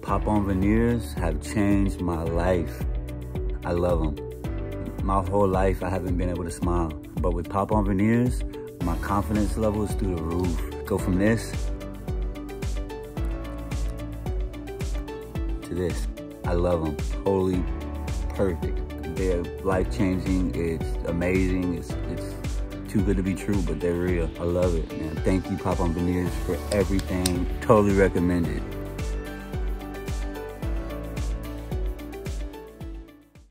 Pop On Veneers have changed my life. I love them. My whole life, I haven't been able to smile. But with Pop On Veneers, my confidence level is through the roof. Go from this to this. I love them. Totally perfect. They're life-changing. It's amazing. It's too good to be true, but they're real. I love it, man. Thank you, Pop On Veneers, for everything. Totally recommend it.